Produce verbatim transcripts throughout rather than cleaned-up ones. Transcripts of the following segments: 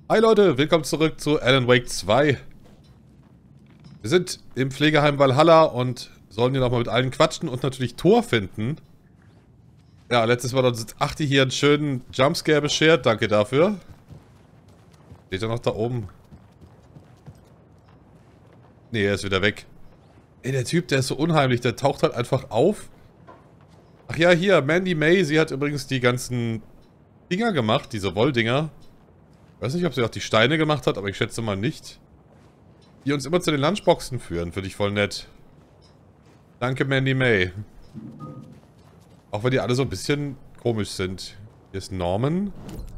Hi Leute, willkommen zurück zu Alan Wake zwei. Wir sind im Pflegeheim Valhalla und sollen hier nochmal mit allen quatschen und natürlich Thor finden. Ja, letztes Mal hat uns Achti hier einen schönen Jumpscare beschert, danke dafür. Steht er noch da oben? Ne, er ist wieder weg. Ey, der Typ, der ist so unheimlich, der taucht halt einfach auf. Ach ja, hier, Mandy May, sie hat übrigens die ganzen Dinger gemacht, diese Wolldinger. Ich weiß nicht, ob sie auch die Steine gemacht hat, aber ich schätze mal nicht. Die uns immer zu den Lunchboxen führen, finde ich voll nett. Danke, Mandy May. Auch wenn die alle so ein bisschen komisch sind. Hier ist Norman.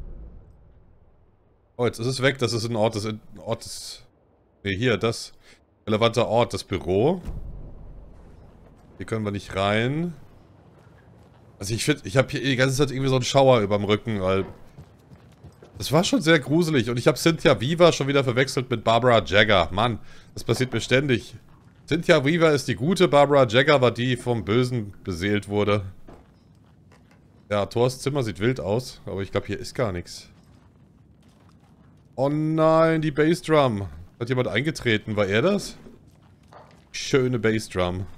Oh, jetzt ist es weg, das ist ein Ort, das ist ein Ort des... Ne, hier, das. Relevanter Ort, das Büro. Hier können wir nicht rein. Also ich finde, ich habe hier die ganze Zeit irgendwie so einen Schauer überm Rücken, weil... Das war schon sehr gruselig und ich habe Cynthia Weaver schon wieder verwechselt mit Barbara Jagger. Mann, das passiert mir ständig. Cynthia Weaver ist die gute, Barbara Jagger war die, vom Bösen beseelt wurde. Ja, Thors Zimmer sieht wild aus, aber ich glaube, hier ist gar nichts. Oh nein, die Bassdrum. Hat jemand eingetreten? War er das? Schöne Bassdrum.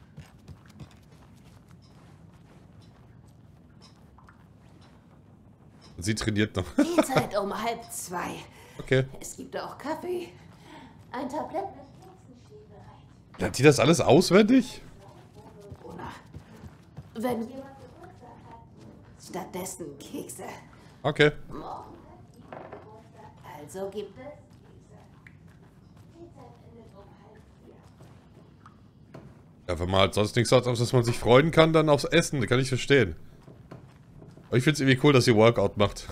Sie trainiert noch. Die Zeit um halb zwei. Okay. Es gibt auch Kaffee. Ein Tablett mit Keksen steht bereit. Hat die das alles auswendig? Oder wenn jemand Geburtstag hat, stattdessen Kekse. Okay. Morgen hat jemand Geburtstag, also gibt es Kekse. Die Zeit endet um halb vier. Ja, wenn man halt sonst nichts hat, auf das man sich freuen kann, dann aufs Essen. Das kann ich verstehen. Aber ich finde es irgendwie cool, dass ihr Workout macht.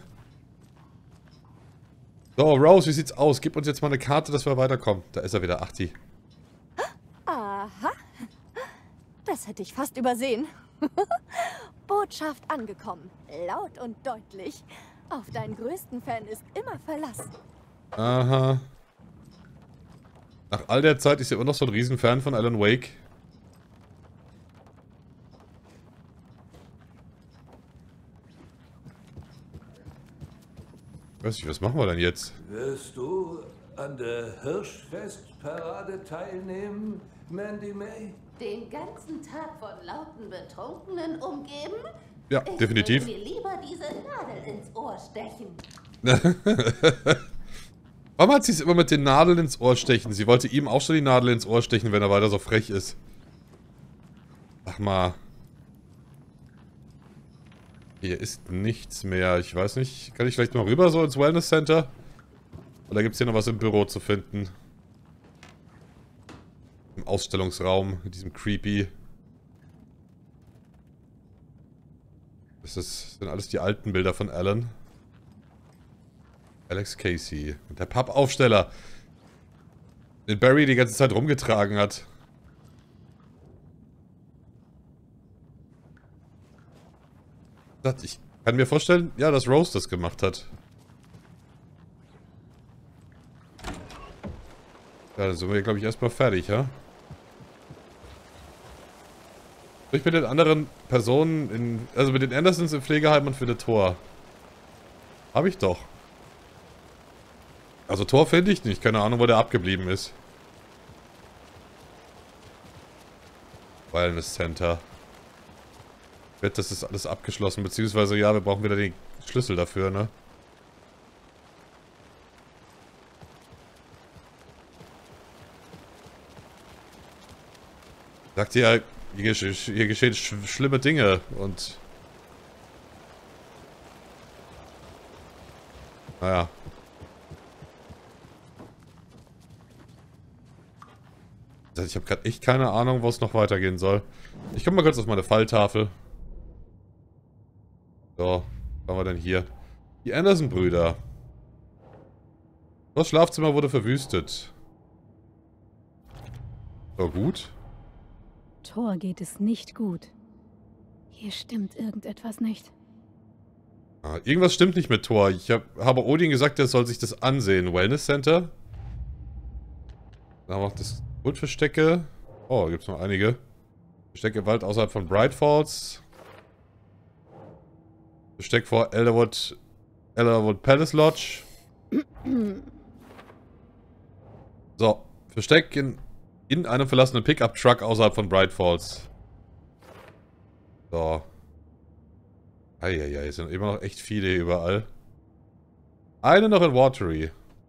So, Rose, wie sieht's aus? Gib uns jetzt mal eine Karte, dass wir weiterkommen. Da ist er wieder, Achti. Aha. Das hätte ich fast übersehen. Botschaft angekommen. Laut und deutlich. Auf deinen größten Fan ist immer Verlass. Aha. Nach all der Zeit ist sie immer noch so ein Riesenfan von Alan Wake. Weiß nicht, was machen wir denn jetzt? Wirst du an der Hirschfestparade teilnehmen, Mandy May? Den ganzen Tag von lauten Betrunkenen umgeben? Ja, Ich definitiv. würde mir lieber diese Nadel ins Ohr stechen. Warum hat sie es immer mit den Nadeln ins Ohr stechen? Sie wollte ihm auch schon die Nadel ins Ohr stechen, wenn er weiter so frech ist. Ach mal. Hier ist nichts mehr. Ich weiß nicht. Kann ich vielleicht mal rüber so ins Wellness Center? Oder gibt es hier noch was im Büro zu finden? Im Ausstellungsraum. In diesem creepy. Das ist, sind alles die alten Bilder von Alan. Alex Casey. Und der Pappaufsteller. Den Barry die ganze Zeit rumgetragen hat. Ich kann mir vorstellen, ja, dass Rose das gemacht hat. Ja, dann sind wir, glaube ich, erstmal fertig, ja? Ich mit den anderen Personen, in, also mit den Andersons im Pflegeheim und für den Thor. Habe ich doch. Also Thor finde ich nicht, keine Ahnung, wo der abgeblieben ist. Wellness Center. Das ist alles abgeschlossen, beziehungsweise ja, wir brauchen wieder den Schlüssel dafür, ne? Sagt ja, hier, gesch hier geschehen sch schlimme Dinge und... Naja. Ich habe gerade echt keine Ahnung, wo es noch weitergehen soll. Ich komme mal kurz auf meine Falltafel. So, was haben wir denn hier? Die Anderson-Brüder. Das Schlafzimmer wurde verwüstet. So, gut. Thor geht es nicht gut. Hier stimmt irgendetwas nicht. Ah, irgendwas stimmt nicht mit Thor. Ich hab, habe Odin gesagt, er soll sich das ansehen. Wellness Center. Da macht das Grundverstecke. Oh, gibt es noch einige. Verstecke im Wald außerhalb von Bright Falls. Versteck vor Elderwood, Elderwood Palace Lodge. So, Versteck in, in einem verlassenen Pickup-Truck außerhalb von Bright Falls. So. Eieiei, es sind immer noch echt viele hier überall. Eine noch in Watery.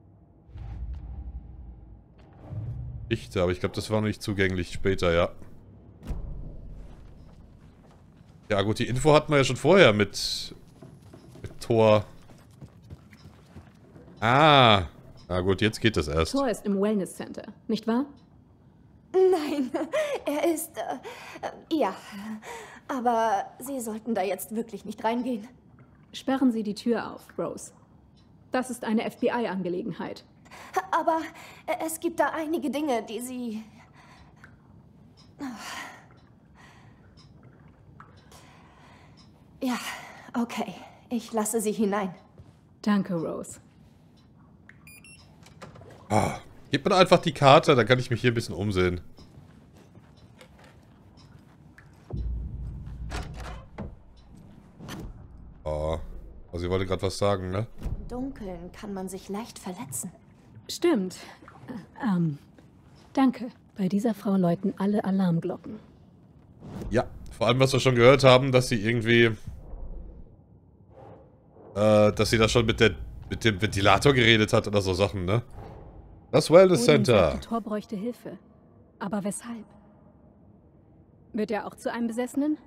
Dichte, aber ich glaube, das war noch nicht zugänglich später, ja. Ja gut, die Info hatten wir ja schon vorher mit, mit Thor. Ah. Na gut, jetzt geht das erst. Thor ist im Wellness Center, nicht wahr? Nein, er ist... Äh, ja, aber Sie sollten da jetzt wirklich nicht reingehen. Sperren Sie die Tür auf, Rose. Das ist eine F B I-Angelegenheit. Aber es gibt da einige Dinge, die Sie... Ja, okay. Ich lasse Sie hinein. Danke, Rose. Ah, gib mir doch einfach die Karte, dann kann ich mich hier ein bisschen umsehen. Oh, also ich wollte gerade was sagen, ne? Im Dunkeln kann man sich leicht verletzen. Stimmt. Äh, ähm, danke. Bei dieser Frau läuten alle Alarmglocken. Ja, vor allem, was wir schon gehört haben, dass sie irgendwie... Äh, dass sie da schon mit, der, mit dem Ventilator geredet hat oder so Sachen, ne? Das Wellness Odin Center. sagte, Thor bräuchte Hilfe. Aber weshalb? Wird er auch zu einem Besessenen?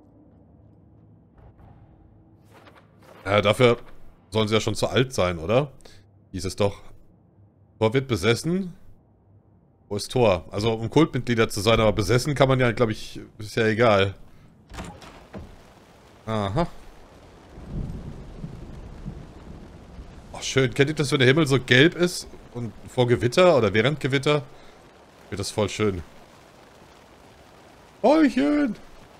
Ja, dafür sollen sie ja schon zu alt sein, oder? Hieß es doch. Thor wird besessen. Wo ist Thor? Also, um Kultmitglieder zu sein, aber besessen kann man ja, glaube ich, ist ja egal. Aha. Oh, schön. Kennt ihr das, wenn der Himmel so gelb ist? Und vor Gewitter oder während Gewitter? Wird das voll schön. Bäuchchen!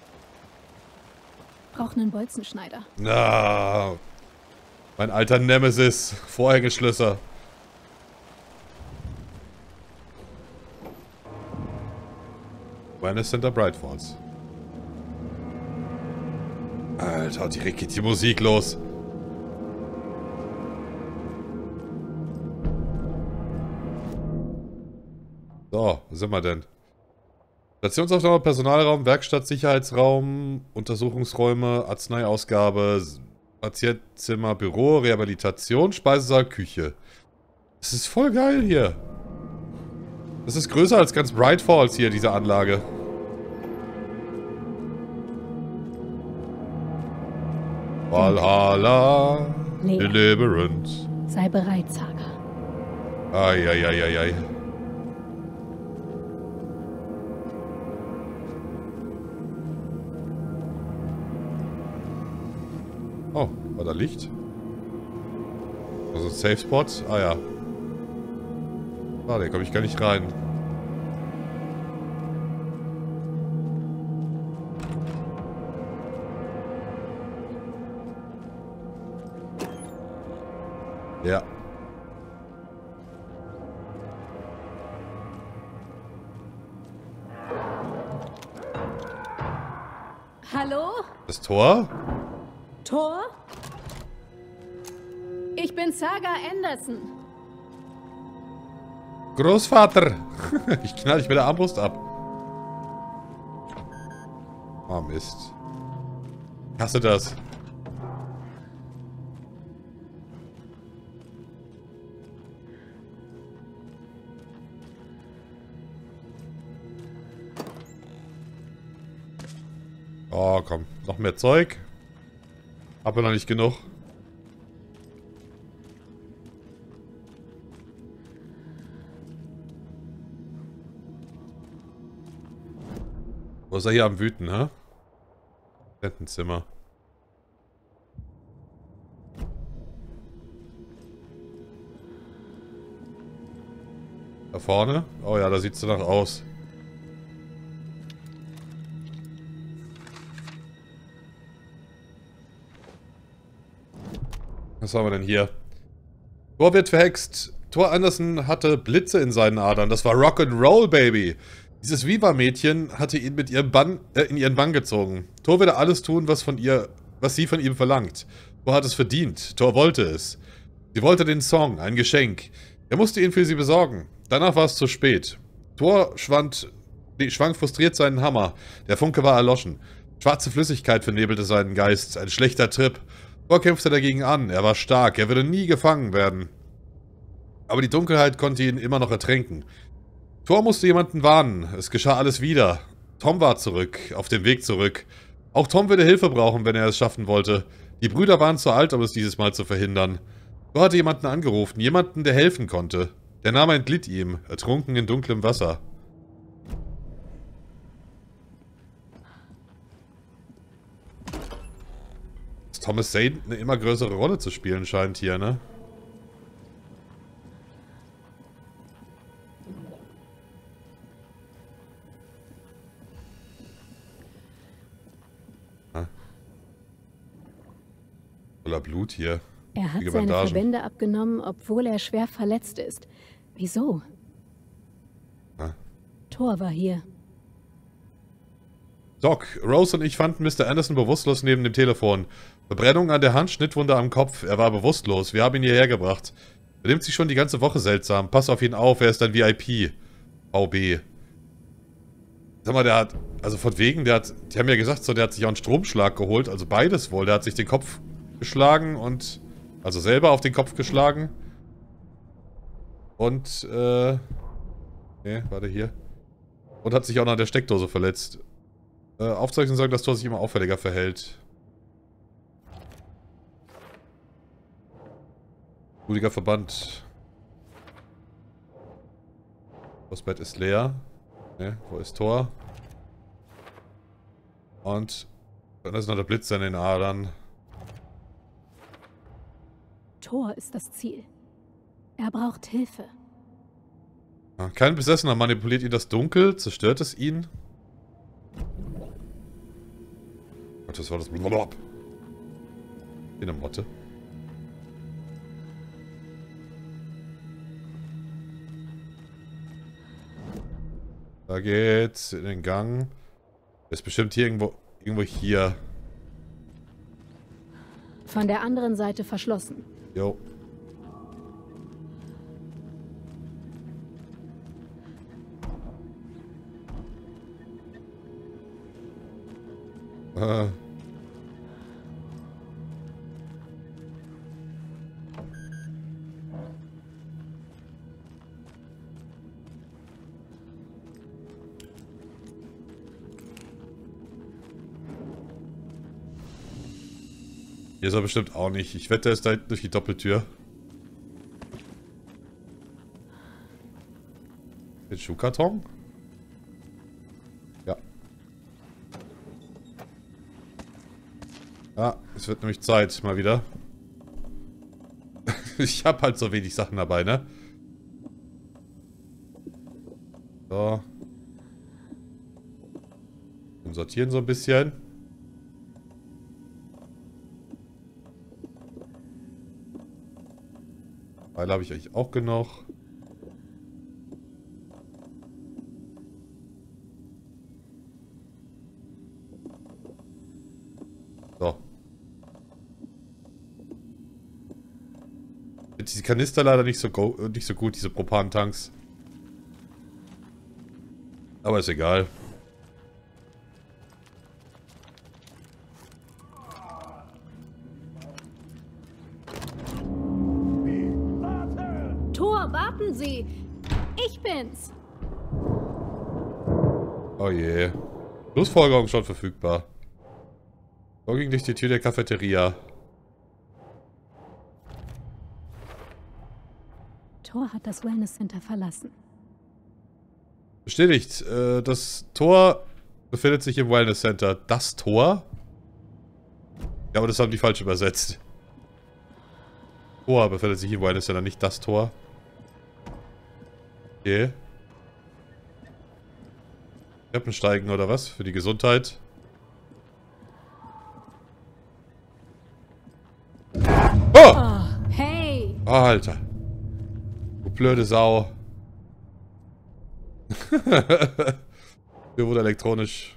Braucht einen Bolzenschneider. Na, mein alter Nemesis. Vorhängeschlösser. Wellness Center Bright Falls. Alter, direkt geht die Musik los. So, wo sind wir denn? Stationsaufnahme, Personalraum, Werkstatt, Sicherheitsraum, Untersuchungsräume, Arzneiausgabe, Patientzimmer, Büro, Rehabilitation, Speisesaal, Küche. Das ist voll geil hier. Das ist größer als ganz Bright Falls hier, diese Anlage. Valhalla, Lea. Deliverance. Sei bereit, Saga. Eieieiei. Oh, war da Licht? Also ein Safe Spot? Ah ja. Ah, da komme ich gar nicht rein. Ja. Hallo? Das Tor? Thor? Ich bin Saga Anderson. Großvater! Ich knall dich mit der Armbrust ab. Oh Mist. Ich hasse das. Oh, komm. Noch mehr Zeug. Aber noch nicht genug. Wo ist er hier am Wüten, hä? Rentenzimmer. Da vorne? Oh ja, da sieht es danach aus. Was haben wir denn hier? Thor wird verhext. Thor Anderson hatte Blitze in seinen Adern. Das war Rock'n'Roll, Baby. Dieses Viva-Mädchen hatte ihn mit ihrem Bann, äh, in ihren Bann gezogen. Thor würde alles tun, was von ihr, was sie von ihm verlangt. Thor hat es verdient. Thor wollte es. Sie wollte den Song, ein Geschenk. Er musste ihn für sie besorgen. Danach war es zu spät. Thor schwand, schwang frustriert seinen Hammer. Der Funke war erloschen. Schwarze Flüssigkeit vernebelte seinen Geist. Ein schlechter Trip. Thor kämpfte dagegen an. Er war stark. Er würde nie gefangen werden. Aber die Dunkelheit konnte ihn immer noch ertränken. Thor musste jemanden warnen. Es geschah alles wieder. Tom war zurück. Auf dem Weg zurück. Auch Tom würde Hilfe brauchen, wenn er es schaffen wollte. Die Brüder waren zu alt, um es dieses Mal zu verhindern. Thor hatte jemanden angerufen. Jemanden, der helfen konnte. Der Name entglitt ihm. Ertrunken in dunklem Wasser. Thomas Zane eine immer größere Rolle zu spielen scheint hier, ne? Ah. Voller Blut hier. Er hat seine Verbände abgenommen, obwohl er schwer verletzt ist. Wieso? Ah. Thor war hier. Doc, Rose und ich fanden Mister Anderson bewusstlos neben dem Telefon. Verbrennung an der Hand, Schnittwunde am Kopf. Er war bewusstlos. Wir haben ihn hierher gebracht. Er nimmt sich schon die ganze Woche seltsam. Pass auf ihn auf, er ist ein V I P. V B. Sag mal, der hat... Also von wegen, der hat... Die haben ja gesagt, so, der hat sich auch einen Stromschlag geholt. Also beides wohl. Der hat sich den Kopf geschlagen und... Also selber auf den Kopf geschlagen. Und, äh... Nee, warte, hier. Und hat sich auch noch an der Steckdose verletzt. Äh, Aufzeichnungen sagen, dass Thor sich immer auffälliger verhält. Blutiger Verband. Das Bett ist leer. Ne, wo ist Thor? Und dann ist noch der Blitz in den Adern. Thor ist das Ziel. Er braucht Hilfe. Kein Besessener manipuliert ihn das Dunkel, zerstört es ihn. Gott, das war das Blob. Wie eine Motte. Da geht's in den Gang. Ist bestimmt hier irgendwo, irgendwo hier. Von der anderen Seite verschlossen. Jo. Äh. Hier ist er bestimmt auch nicht. Ich wette, er ist da hinten durch die Doppeltür. Den Schuhkarton? Ja. Ah, es wird nämlich Zeit, mal wieder. Ich habe halt so wenig Sachen dabei, ne? So. Und sortieren so ein bisschen. Weil habe ich euch auch genug. So. Diese Kanister leider nicht so, go nicht so gut, diese Propan-Tanks. Aber ist egal. Thor, warten Sie! Ich bin's! Oh je. Schlussfolgerung schon verfügbar. So ging durch die Tür der Cafeteria. Thor hat das Wellness Center verlassen. Bestätigt. Äh, das Tor befindet sich im Wellness Center. Das Tor? Ja, aber das haben die falsch übersetzt. Tor befindet sich im Wellness Center, nicht das Tor. Okay. Treppen steigen oder was? Für die Gesundheit. Oh! Oh, hey! Oh, Alter. Du blöde Sau. Hier wurde elektronisch.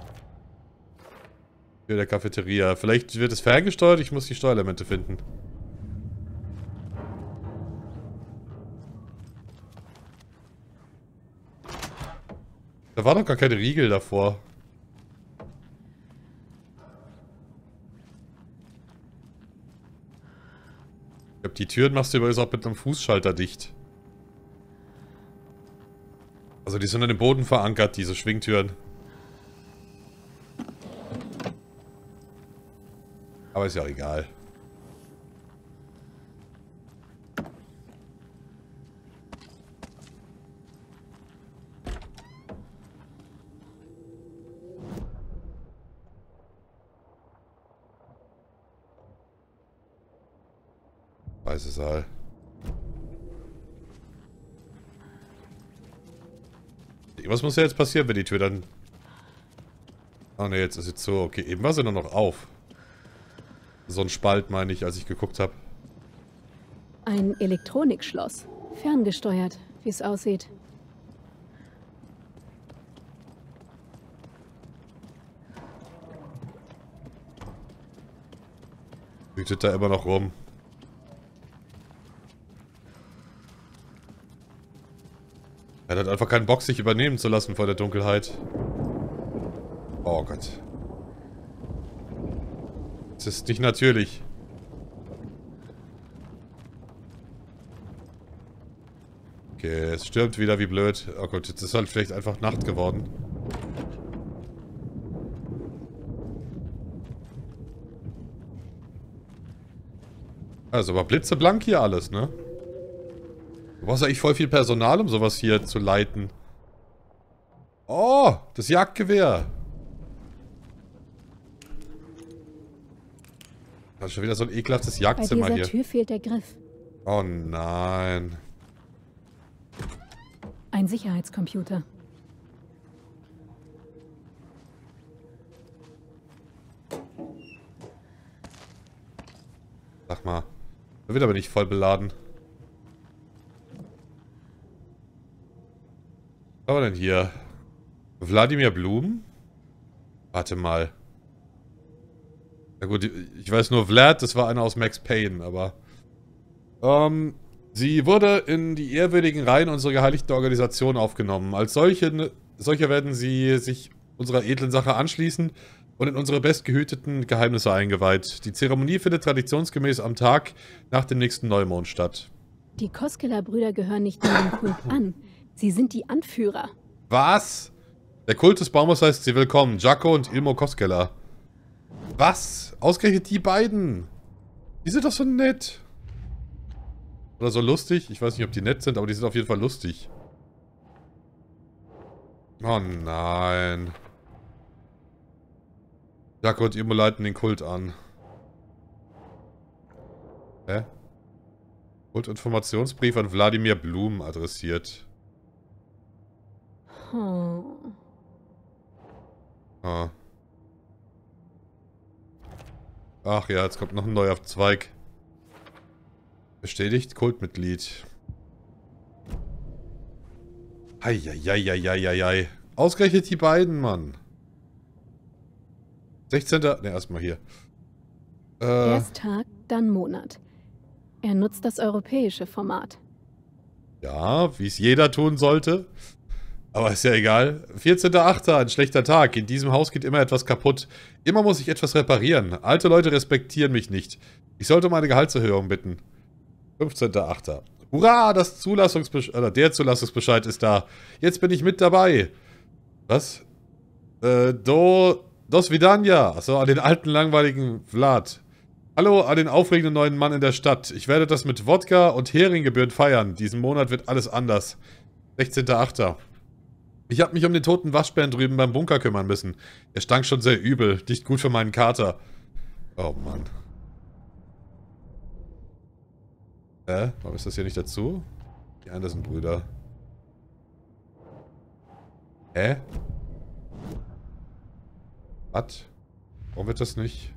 Hier der Cafeteria. Vielleicht wird es ferngesteuert. Ich muss die Steuerelemente finden. Da war doch gar keine Riegel davor. Ich glaube, die Türen machst du übrigens auch mit einem Fußschalter dicht. Also die sind an dem Boden verankert, diese Schwingtüren. Aber ist ja auch egal. Weiße Saal. Was muss ja jetzt passieren, wenn die Tür dann... Ah ne, jetzt ist jetzt so. Okay, eben war sie nur noch auf. So ein Spalt, meine ich, als ich geguckt habe. Ein Elektronikschloss. Ferngesteuert, wie es aussieht. Wütet da immer noch rum. Er hat einfach keinen Bock, sich übernehmen zu lassen vor der Dunkelheit. Oh Gott. Es ist nicht natürlich. Okay, es stürmt wieder wie blöd. Oh Gott, jetzt ist halt vielleicht einfach Nacht geworden. Also, aber blitzeblank hier alles, ne? Du brauchst eigentlich voll viel Personal, um sowas hier zu leiten. Oh, das Jagdgewehr. Das ist schon wieder so ein ekelhaftes Jagdzimmer hier. Bei dieser Tür fehlt der Griff. Oh nein. Ein Sicherheitscomputer. Sag mal. Da wird aber nicht voll beladen. Was haben wir denn hier? Wladimir Blum? Warte mal. Na gut, ich weiß nur Vlad, das war einer aus Max Payne, aber... Ähm, sie wurde in die ehrwürdigen Reihen unserer geheiligten Organisation aufgenommen. Als solche, solche werden sie sich unserer edlen Sache anschließen und in unsere bestgehüteten Geheimnisse eingeweiht. Die Zeremonie findet traditionsgemäß am Tag nach dem nächsten Neumond statt. Die Koskela-Brüder gehören nicht nur dem Kult an. Sie sind die Anführer. Was? Der Kult des Baumes heißt sie willkommen. Jaco und Ilmo Koskela. Was? Ausgerechnet die beiden. Die sind doch so nett. Oder so lustig. Ich weiß nicht, ob die nett sind, aber die sind auf jeden Fall lustig. Oh nein. Jaco und Ilmo leiten den Kult an. Hä? Kultinformationsbrief an Wladimir Blum adressiert. Oh. Ah. Ach ja, jetzt kommt noch ein neuer Zweig. Bestätigt Kultmitglied. Eieieiei. Ausgerechnet die beiden, Mann. sechzehnter Ne, erstmal hier. Äh, Erst Tag, dann Monat. Er nutzt das europäische Format. Ja, wie es jeder tun sollte. Aber ist ja egal. vierzehnter achter ein schlechter Tag. In diesem Haus geht immer etwas kaputt. Immer muss ich etwas reparieren. Alte Leute respektieren mich nicht. Ich sollte um eine Gehaltserhöhung bitten. fünfzehnter achter Hurra, das Zulassungsbescheid, oder der Zulassungsbescheid ist da. Jetzt bin ich mit dabei. Was? Äh, do, dos vidania. Achso, an den alten, langweiligen Vlad. Hallo an den aufregenden neuen Mann in der Stadt. Ich werde das mit Wodka und Heringgebühren feiern. Diesen Monat wird alles anders. sechzehnter achter Ich habe mich um den toten Waschbären drüben beim Bunker kümmern müssen. Er stank schon sehr übel. Nicht gut für meinen Kater. Oh Mann. Hä? Warum ist das hier nicht dazu? Die Anderson-Brüder. Hä? Was? Warum wird das nicht?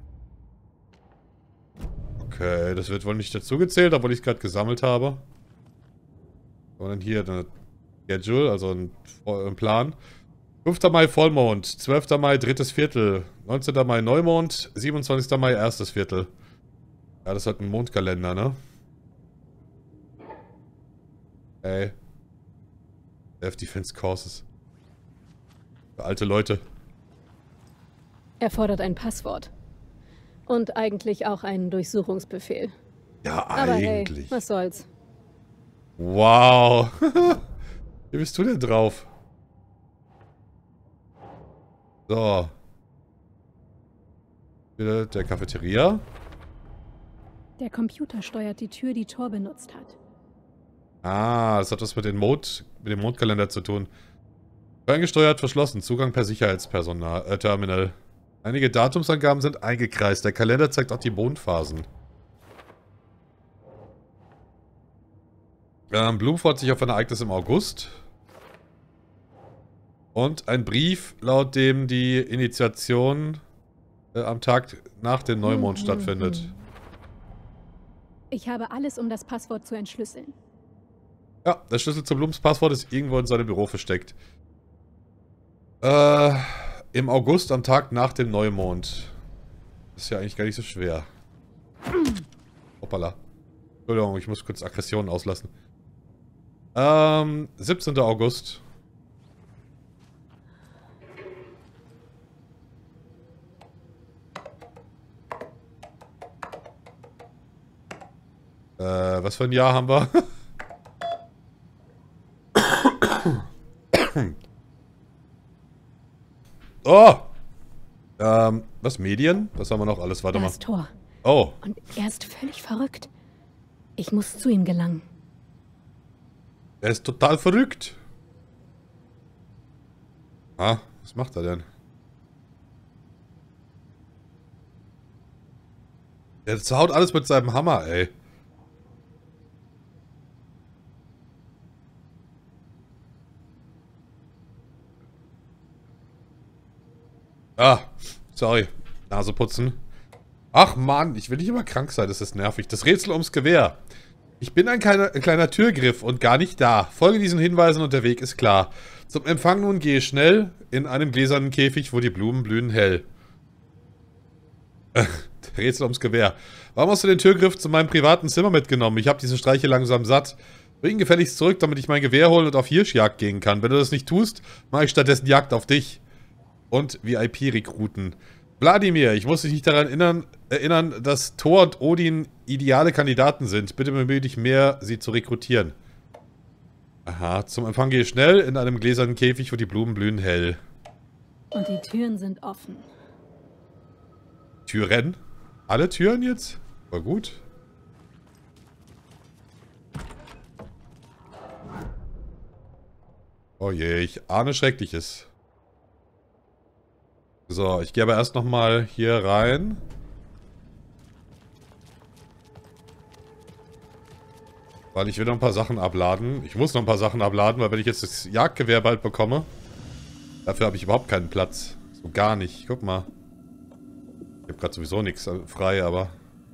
Okay, das wird wohl nicht dazu gezählt, obwohl ich es gerade gesammelt habe. Sondern hier eine Schedule, also ein, ein Plan. fünfter Mai Vollmond, zwölfter Mai drittes Viertel, neunzehnter Mai Neumond, siebenundzwanzigster Mai erstes Viertel. Ja, das ist halt ein Mondkalender, ne? Ey. Self-Defense Courses. Für alte Leute. Er fordert ein Passwort. Und eigentlich auch einen Durchsuchungsbefehl. Ja, Aber eigentlich. hey, was soll's. Wow. Wie bist du denn drauf? So. Bitte der Cafeteria. Der Computer steuert die Tür, die Thor benutzt hat. Ah, das hat was mit, den Mode, mit dem Mondkalender zu tun. Ferngesteuert, verschlossen. Zugang per Sicherheitspersonal, äh, Terminal. Einige Datumsangaben sind eingekreist. Der Kalender zeigt auch die Mondphasen. Ähm, Bloom freut sich auf ein Ereignis im August. Und ein Brief, laut dem die Initiation äh, am Tag nach dem Neumond Hm, stattfindet. hm, hm. Ich habe alles, um das Passwort zu entschlüsseln. Ja, der Schlüssel zu Blooms Passwort ist irgendwo in seinem Büro versteckt. Äh, im August, am Tag nach dem Neumond. Ist ja eigentlich gar nicht so schwer. Hoppala. Entschuldigung, ich muss kurz Aggressionen auslassen. Ähm, siebzehnter August. Äh, was für ein Jahr haben wir? Oh! Ähm, was? Medien? Was haben wir noch alles? Warte Da mal. ist Thor. Oh. Und er ist völlig verrückt. Ich muss zu ihm gelangen. Er ist total verrückt. Ah, was macht er denn? Er zerhaut alles mit seinem Hammer, ey. Ah, sorry. Nase putzen. Ach Mann, ich will nicht immer krank sein, das ist nervig. Das Rätsel ums Gewehr. Ich bin ein kleiner, ein kleiner Türgriff und gar nicht da. Folge diesen Hinweisen und der Weg ist klar. Zum Empfang nun gehe schnell in einem gläsernen Käfig, wo die Blumen blühen hell. Rätsel ums Gewehr. Warum hast du den Türgriff zu meinem privaten Zimmer mitgenommen? Ich habe diese Streiche langsam satt. Bring ihn gefälligst zurück, damit ich mein Gewehr holen und auf Hirschjagd gehen kann. Wenn du das nicht tust, mache ich stattdessen Jagd auf dich. Und V I P-Rekruten. Wladimir, ich muss dich nicht daran erinnern, erinnern, dass Thor und Odin ideale Kandidaten sind. Bitte bemühe dich mehr, sie zu rekrutieren. Aha, zum Empfang gehe schnell in einem gläsernen Käfig, wo die Blumen blühen hell. Und die Türen sind offen. Türen? Alle Türen jetzt? War gut. Oh je, ich ahne Schreckliches. So, ich gehe aber erst nochmal hier rein. Weil ich will noch ein paar Sachen abladen. Ich muss noch ein paar Sachen abladen, weil wenn ich jetzt das Jagdgewehr bald bekomme, dafür habe ich überhaupt keinen Platz. So gar nicht. Guck mal. Ich habe gerade sowieso nichts frei, aber...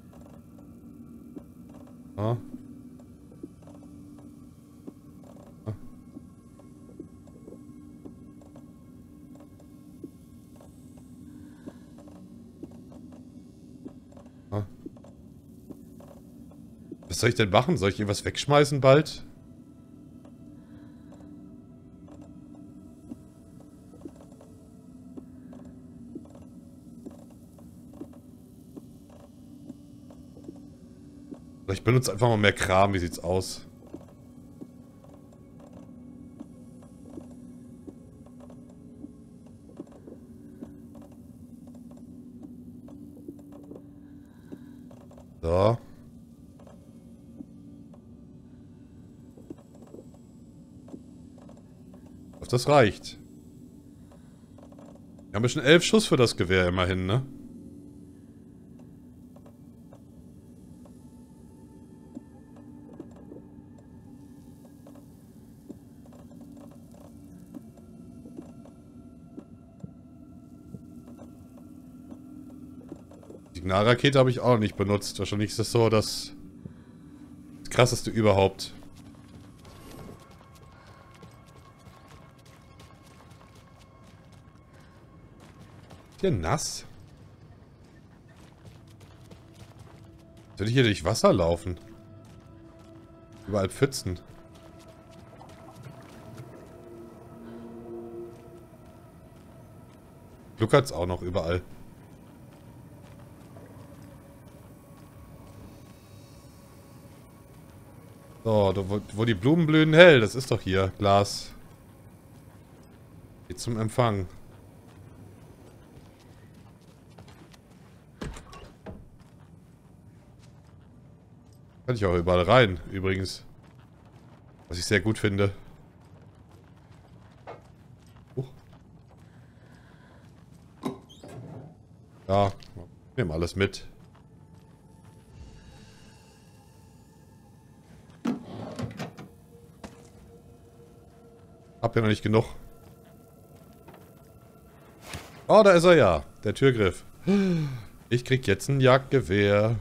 Ah. Ah. Ah. Was soll ich denn machen? Soll ich irgendwas wegschmeißen bald? Ich benutze einfach mal mehr Kram. Wie sieht's aus? So. Auf das reicht. Wir haben ja schon elf Schuss für das Gewehr immerhin, ne? Signalrakete habe ich auch noch nicht benutzt. Wahrscheinlich ist das so das, das krasseste überhaupt. Ist hier nass? Soll ich hier durch Wasser laufen? Überall Pfützen. Gluckert's auch noch überall. So, wo, wo die Blumen blühen hell, das ist doch hier, Glas. Geht zum Empfang. Kann ich auch überall rein, übrigens. Was ich sehr gut finde. Uh. Ja, nehmen alles mit. Hab ja noch nicht genug. Oh, da ist er ja. Der Türgriff. Ich krieg jetzt ein Jagdgewehr.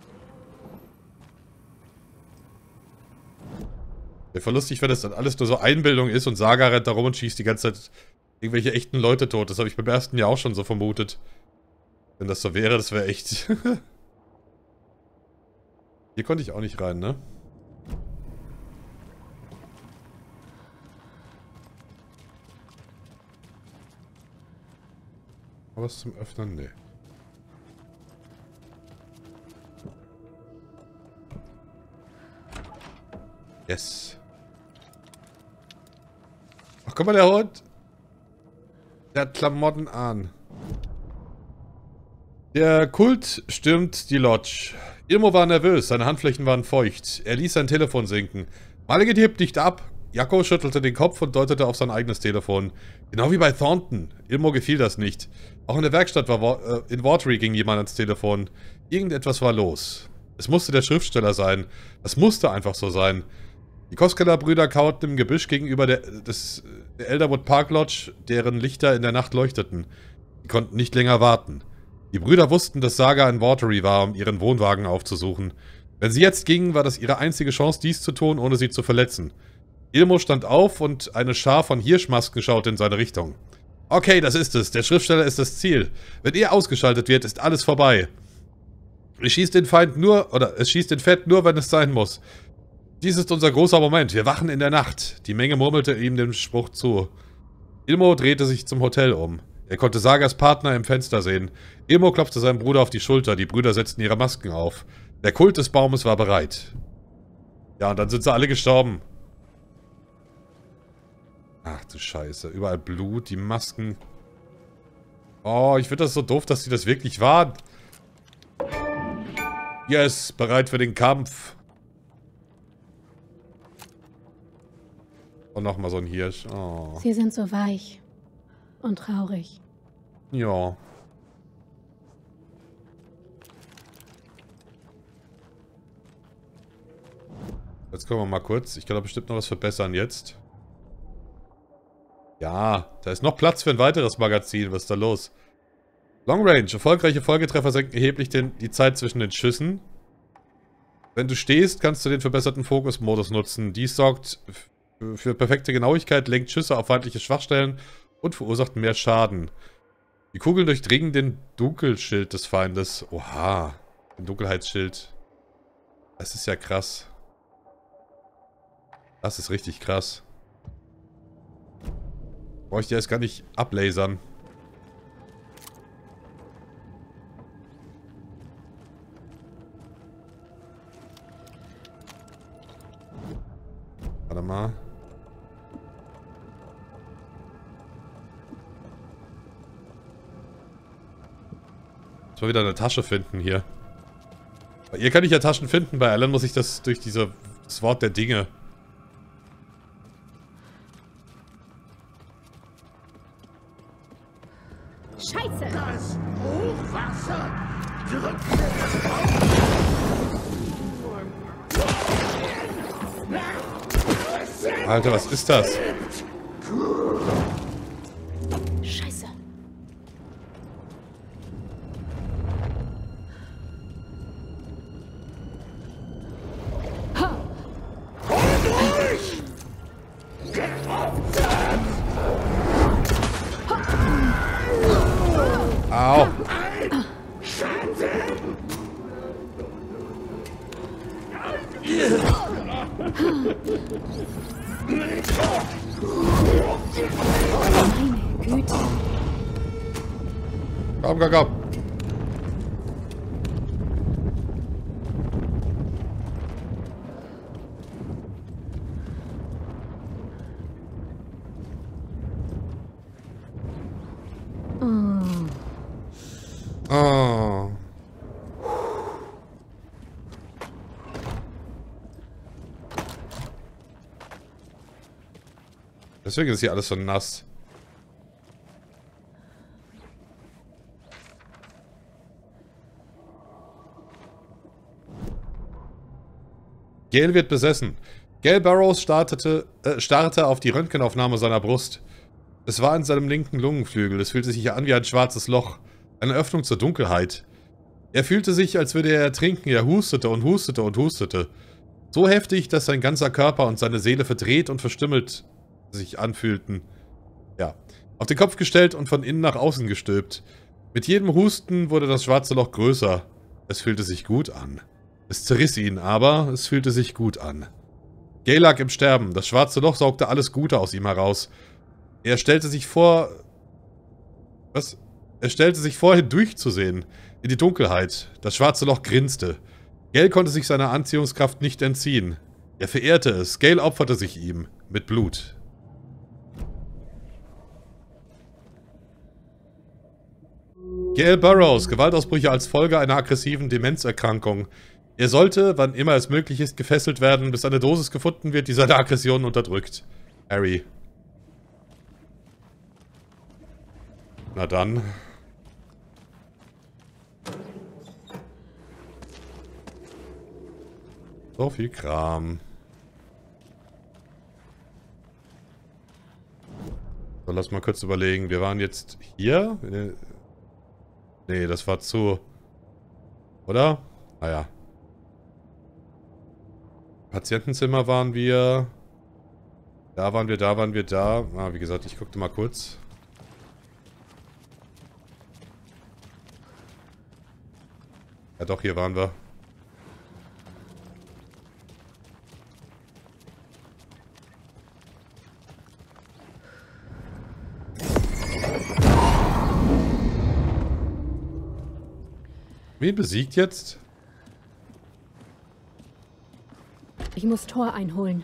Wäre voll lustig, wenn das dann alles nur so Einbildung ist und Saga rennt da rum und schießt die ganze Zeit irgendwelche echten Leute tot. Das habe ich beim ersten Jahr auch schon so vermutet. Wenn das so wäre, das wäre echt... Hier konnte ich auch nicht rein, ne? Was zum Öffnen? Nee. Yes. Ach, guck mal, der Hund. Der hat Klamotten an. Der Kult stürmt die Lodge. Ilmo war nervös, seine Handflächen waren feucht. Er ließ sein Telefon sinken. Malekith hebt nicht ab. Jakko schüttelte den Kopf und deutete auf sein eigenes Telefon. Genau wie bei Thornton. Ilmo gefiel das nicht. Auch in der Werkstatt war äh, in Watery ging jemand ans Telefon. Irgendetwas war los. Es musste der Schriftsteller sein. Das musste einfach so sein. Die Koskela-Brüder kauerten im Gebüsch gegenüber der, des, der Elderwood Park Lodge, deren Lichter in der Nacht leuchteten. Sie konnten nicht länger warten. Die Brüder wussten, dass Saga in Watery war, um ihren Wohnwagen aufzusuchen. Wenn sie jetzt gingen, war das ihre einzige Chance, dies zu tun, ohne sie zu verletzen. Ilmo stand auf und eine Schar von Hirschmasken schaute in seine Richtung. Okay, das ist es. Der Schriftsteller ist das Ziel. Wenn er ausgeschaltet wird, ist alles vorbei. Es schießt den Feind nur, oder es schießt den Fett nur, wenn es sein muss. Dies ist unser großer Moment. Wir wachen in der Nacht. Die Menge murmelte ihm den Spruch zu. Ilmo drehte sich zum Hotel um. Er konnte Sagas Partner im Fenster sehen. Ilmo klopfte seinem Bruder auf die Schulter. Die Brüder setzten ihre Masken auf. Der Kult des Baumes war bereit. Ja, und dann sind sie alle gestorben. Ach du Scheiße. Überall Blut, die Masken. Oh, ich finde das so doof, dass sie das wirklich waren. Yes, bereit für den Kampf. Und nochmal so ein Hirsch. Oh. Sie sind so weich und traurig. Ja. Jetzt können wir mal kurz. Ich kann da bestimmt noch was verbessern jetzt. Ja, da ist noch Platz für ein weiteres Magazin. Was ist da los? Long Range. Erfolgreiche Folgetreffer senken erheblich den, die Zeit zwischen den Schüssen. Wenn du stehst, kannst du den verbesserten Fokusmodus nutzen. Dies sorgt für perfekte Genauigkeit, lenkt Schüsse auf feindliche Schwachstellen und verursacht mehr Schaden. Die Kugeln durchdringen den Dunkelschild des Feindes. Oha. Den Dunkelheitsschild. Das ist ja krass. Das ist richtig krass. Brauche ich die jetzt gar nicht ablasern. Warte mal. Ich muss wieder eine Tasche finden hier. Bei ihr kann ich ja Taschen finden, bei Alan muss ich das durch diese, das Wort der Dinge. Scheiße! Das Hochwasser drückt mir. Alter, was ist das? Scheiße! Au! Meine Güte. Komm, komm, komm. Oh. Deswegen ist hier alles so nass. Gale wird besessen. Gale Burrows startete, äh, starrte auf die Röntgenaufnahme seiner Brust. Es war in seinem linken Lungenflügel. Es fühlte sich an wie ein schwarzes Loch. Eine Öffnung zur Dunkelheit. Er fühlte sich, als würde er ertrinken. Er hustete und hustete und hustete. So heftig, dass sein ganzer Körper und seine Seele verdreht und verstümmelt sich anfühlten. Ja. Auf den Kopf gestellt und von innen nach außen gestülpt. Mit jedem Husten wurde das schwarze Loch größer. Es fühlte sich gut an. Es zerriss ihn, aber es fühlte sich gut an. Gale lag im Sterben. Das schwarze Loch saugte alles Gute aus ihm heraus. Er stellte sich vor... Was? Er stellte sich vor, hindurchzusehen. In die Dunkelheit. Das schwarze Loch grinste. Gale konnte sich seiner Anziehungskraft nicht entziehen. Er verehrte es. Gale opferte sich ihm. Mit Blut. Gale Burrows. Gewaltausbrüche als Folge einer aggressiven Demenzerkrankung. Er sollte, wann immer es möglich ist, gefesselt werden, bis eine Dosis gefunden wird, die seine Aggressionen unterdrückt. Harry. Na dann. So viel Kram. So, lass mal kurz überlegen. Wir waren jetzt hier? Nee, das war zu... Oder? Ah ja. Patientenzimmer waren wir. Da waren wir, da waren wir, da. Ah, wie gesagt, ich guckte mal kurz. Ja doch, hier waren wir. Wen besiegt jetzt? Ich muss Thor einholen.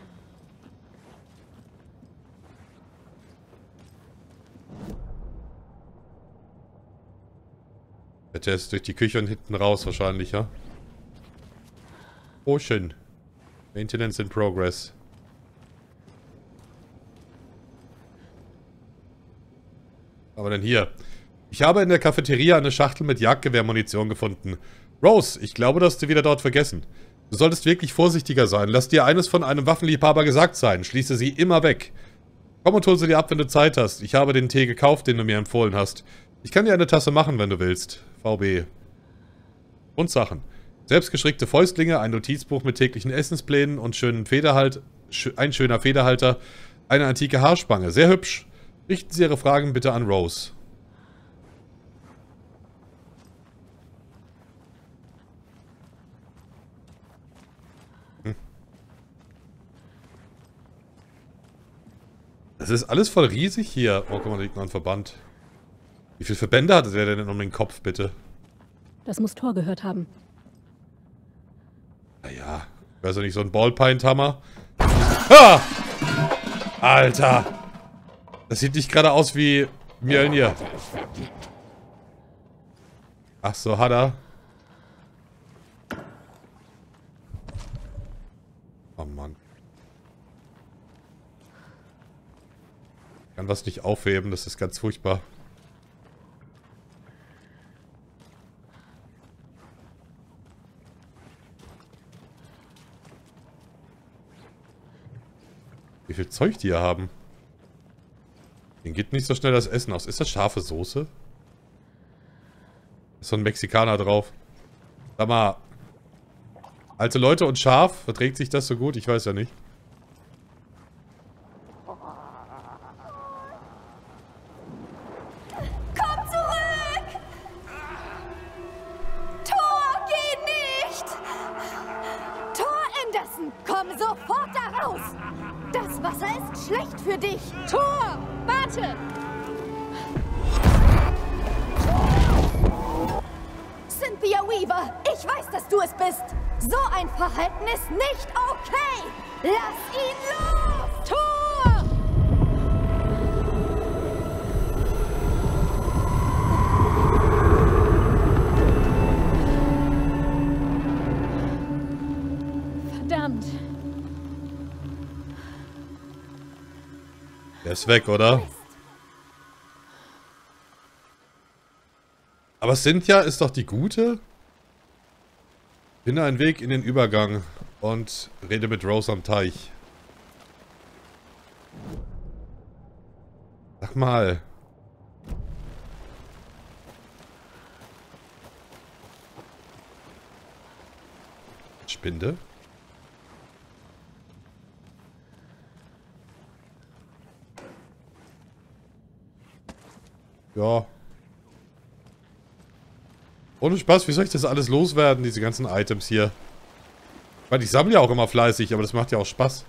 Der ist durch die Küche und hinten raus wahrscheinlich, ja? Ocean. Maintenance in progress. Aber denn hier. Ich habe in der Cafeteria eine Schachtel mit Jagdgewehrmunition gefunden. Rose, ich glaube, das hast du wieder dort vergessen. Du solltest wirklich vorsichtiger sein. Lass dir eines von einem Waffenliebhaber gesagt sein. Schließe sie immer weg. Komm und hol sie dir ab, wenn du Zeit hast. Ich habe den Tee gekauft, den du mir empfohlen hast. Ich kann dir eine Tasse machen, wenn du willst. V B. Und Sachen. Selbstgestrickte Fäustlinge, ein Notizbuch mit täglichen Essensplänen und schönen Federhalt, ein schöner Federhalter, eine antike Haarspange. Sehr hübsch. Richten Sie Ihre Fragen bitte an Rose. Hm. Das ist alles voll riesig hier. Oh, guck mal, da liegt noch ein Verband. Wie viele Verbände hatte der denn um den Kopf, bitte? Das muss Thor gehört haben. Naja, wäre so nicht so ein Ballpint-Hammer? Ah! Alter! Das sieht nicht gerade aus wie Mjölnir. Ach so, hat er. Oh Mann. Ich kann was nicht aufheben, das ist ganz furchtbar. Wie viel Zeug die hier haben. Den geht nicht so schnell das Essen aus. Ist das scharfe Soße? Ist so ein Mexikaner drauf. Sag mal. Alte Leute und scharf, verträgt sich das so gut? Ich weiß ja nicht. Komm zurück! Thor, geh nicht! Thor Anderson, komm sofort da raus! Das Wasser ist schlecht für dich! Thor, warte! Cynthia Weaver, ich weiß, dass du es bist. So ein Verhalten ist nicht okay. Lass ihn los! Tor! Verdammt. Der ist weg, oder? Aber Cynthia ist doch die Gute? Finde einen Weg in den Übergang und rede mit Rose am Teich. Sag mal. Spinde? Ja. Ohne Spaß, wie soll ich das alles loswerden, diese ganzen Items hier? Ich meine, ich sammle ja auch immer fleißig, aber das macht ja auch Spaß.